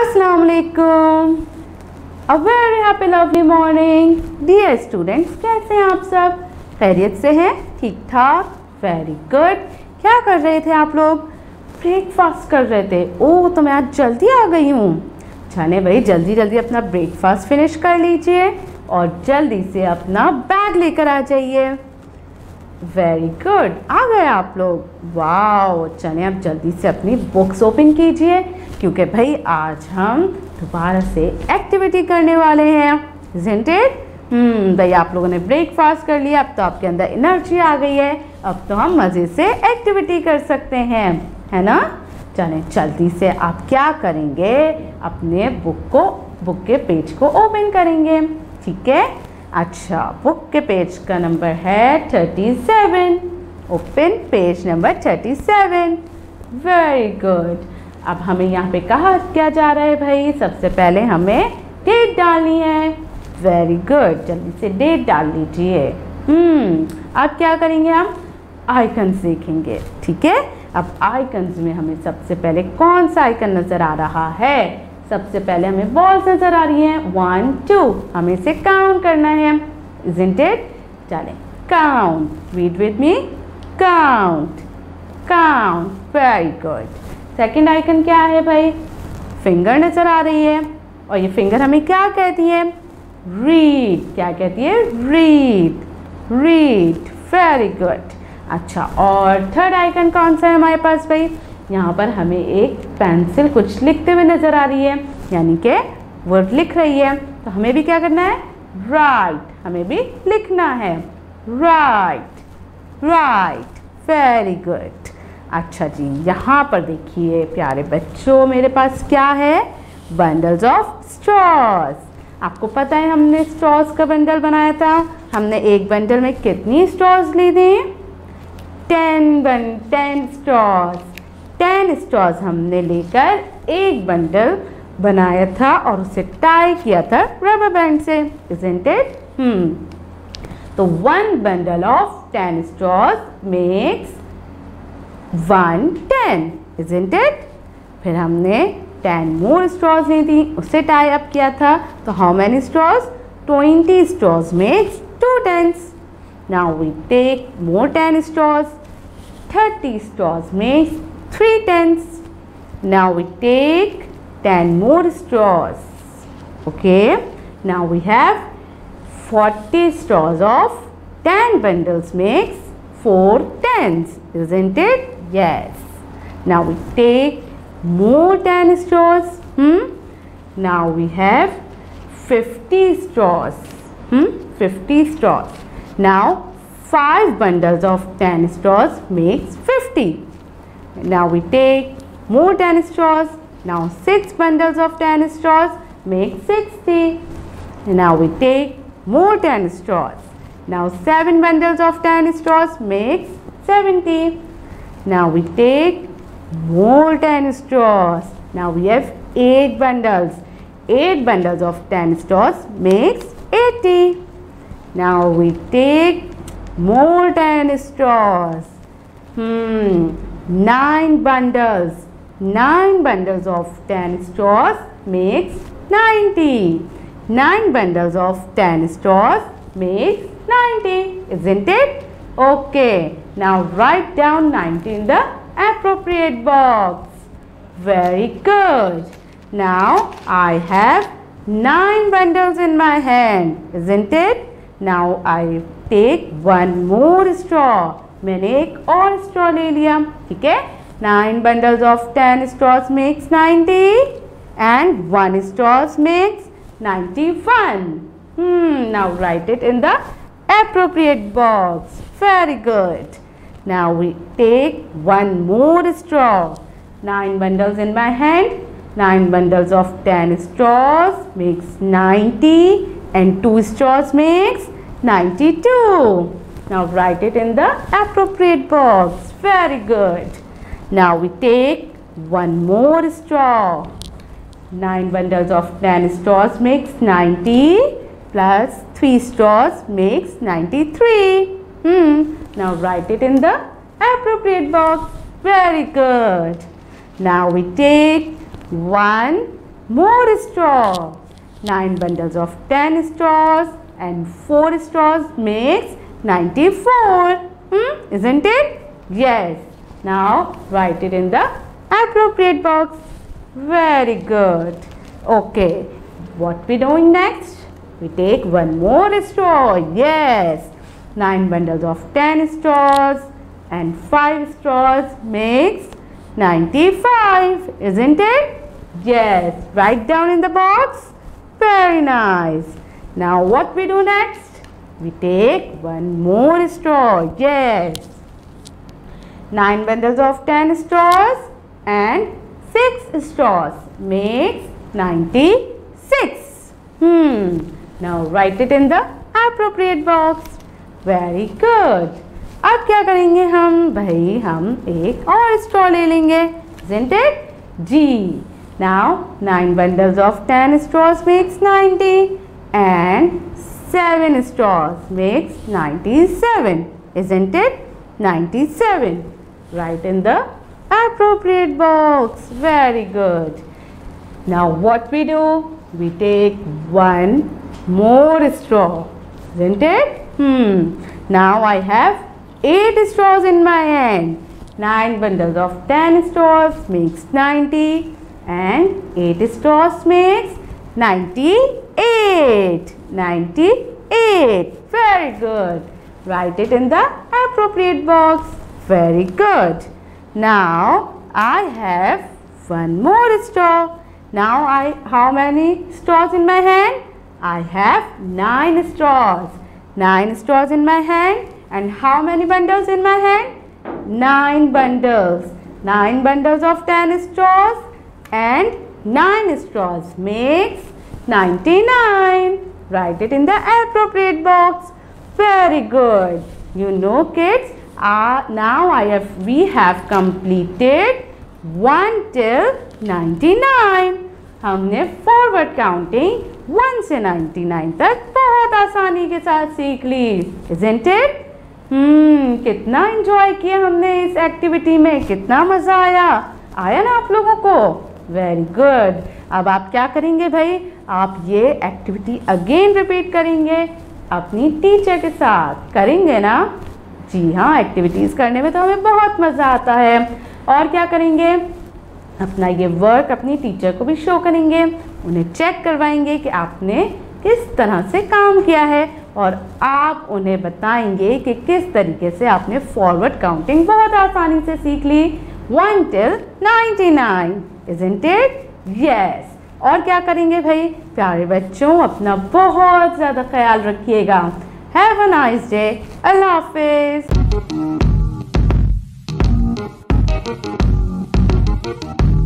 अस्सलाम वालेकुम। A very happy lovely morning dear students. कैसे हैं आप सब? खैरियत से हैं? ठीक ठाक, वेरी गुड। क्या कर रहे थे आप लोग? ब्रेकफास्ट कर रहे थे। ओह, तो मैं आज जल्दी आ गई हूँ। जाने भाई, जल्दी जल्दी अपना ब्रेकफास्ट फिनिश कर लीजिए और जल्दी से अपना बैग लेकर आ जाइए। वेरी गुड, आ गए आप लोग। वाओ, चलिए अब जल्दी से अपनी बुक्स ओपन कीजिए क्योंकि भाई आज हम दोबारा से एक्टिविटी करने वाले हैं। Isn't it? भाई आप लोगों ने ब्रेकफास्ट कर लिया, अब तो आपके अंदर एनर्जी आ गई है। अब तो हम मज़े से एक्टिविटी कर सकते हैं, है ना? चलें जल्दी से आप क्या करेंगे, अपने बुक के पेज को ओपन करेंगे। ठीक है, अच्छा, बुक के पेज का नंबर है 37। Open page number 37। Very good. अब हमें यहाँ पे कहा क्या जा रहा है भाई? सबसे पहले हमें डेट डालनी है। वेरी गुड, जल्दी से डेट डाल लीजिए। अब क्या करेंगे? हम आइकन्स देखेंगे। ठीक है, अब आइकन्स में हमें सबसे पहले कौन सा आइकन नज़र आ रहा है? सबसे पहले हमें बॉल्स नज़र आ रही हैं 1 2। हमें इसे काउंट करना है। Isn't it? चलें, count, read with me, count count. Very good. Second icon क्या है भाई? फिंगर नज़र आ रही है और ये फिंगर हमें क्या कहती है? रीड। क्या कहती है? Read read. Very good. अच्छा, और थर्ड आइकन कौन सा है हमारे पास भाई? यहाँ पर हमें एक पेंसिल कुछ लिखते हुए नज़र आ रही है, यानी कि वर्ड लिख रही है। तो हमें भी क्या करना है? राइट। हमें भी लिखना है। Right right. Very good. अच्छा जी, यहाँ पर देखिए प्यारे बच्चों, मेरे पास क्या है? Bundles of straws. आपको पता है हमने स्ट्रॉज का बंडल बनाया था। हमने एक बंडल में कितनी स्ट्रॉज ली थी? 10 स्ट्रॉज। 10 स्ट्रॉज हमने लेकर एक बंडल बनाया था और उसे टाई किया था रबर बैंड से। Isn't it? तो 1 bundle of 10 straws makes 110, isn't it? फिर हमने 10 more straws ली थी, उसे टाई अप किया था। तो how many straws? 20 straws makes 2 tens. Now we take more 10 straws. 30 straws makes 3 tens. Now we take 10 more straws. Okay. Now we have 40 straws of 10 bundles makes 4 tens. Isn't it? Yes. Now we take more 10 straws. Now we have 50 straws. 50 straws. Now 5 bundles of 10 straws makes 50. Now we take more 10 straws. Now 6 bundles of 10 straws make 60. Now we take more 10 straws. Now 7 bundles of 10 straws makes 70. Now we take more 10 straws. Now we have 8 bundles. 8 bundles of 10 straws makes 80. Now we take more 10 straws. 9 bundles. 9 bundles of 10 straws makes 90. 9 bundles of 10 straws makes 90. Isn't it? Okay. Now write down 90 in the appropriate box. Very good. Now I have 9 bundles in my hand. Isn't it? Now I take 1 more straw. मैंने एक और straw ले लिया। ठीक है? 9 bundles of 10 straws makes 90 and 1 straw makes 91. Now write it in the appropriate box. Very good. Now we take 1 more straw. 9 bundles in my hand. 9 bundles of 10 straws makes 90 and 2 straws makes 92. Now write it in the appropriate box. Very good. Now we take 1 more straw. 9 bundles of 10 straws makes 90 plus 3 straws makes 93. Now write it in the appropriate box. Very good. Now we take 1 more straw. 9 bundles of 10 straws and 4 straws makes 94. Isn't it? Yes. Now write it in the appropriate box. Very good. Okay. What we doing next? We take one more straw. Yes. 9 bundles of 10 straws and 5 straws makes 95. Isn't it? Yes. Write down in the box. Very nice. Now what we do next? We take one more straw. Yes. 9 bundles of 10 straws and 6 straws makes 96. Now write it in the appropriate box. Very good. अब क्या करेंगे हम? भाई हम एक और straw ले लेंगे. Isn't it? G. Now 9 bundles of 10 straws makes 90 and 7 straws makes 97. Isn't it? 97. Write in the appropriate box. Very good. Now what we do? We take one more straw. Isn't it? Now I have 8 straws in my hand. 9 bundles of 10 straws makes 90 and 8 straws makes 98. 98. Very good. Write it in the appropriate box. Very good. Now I have one more straw. Now how many straws in my hand? I have 9 straws. 9 straws in my hand. And how many bundles in my hand? 9 bundles. 9 bundles of 10 straws and 9 straws makes 99. Write it in the appropriate box. Very good. You know, kids, now we have completed 1 till 99. हमने forward counting 1 से 99 तक बहुत आसानी के साथ सीख ली. Isn't it? कितना enjoy किया हमने इस एक्टिविटी में. कितना मज़ा आया ना आप लोगों को. Very good. अब आप क्या करेंगे भाई? आप ये एक्टिविटी अगेन रिपीट करेंगे अपनी टीचर के साथ. करेंगे ना? जी हाँ, एक्टिविटीज़ करने में तो हमें बहुत मज़ा आता है. और क्या करेंगे? अपना ये वर्क अपनी टीचर को भी शो करेंगे. उन्हें चेक करवाएंगे कि आपने किस तरह से काम किया है और आप उन्हें बताएंगे कि किस तरीके से आपने फॉरवर्ड काउंटिंग बहुत आसानी से सीख ली 1 till 99. Isn't it? Yes. और क्या करेंगे भाई? प्यारे बच्चों, अपना बहुत ज़्यादा ख्याल रखिएगा. Have a nice day. अल्लाह हाफिज़.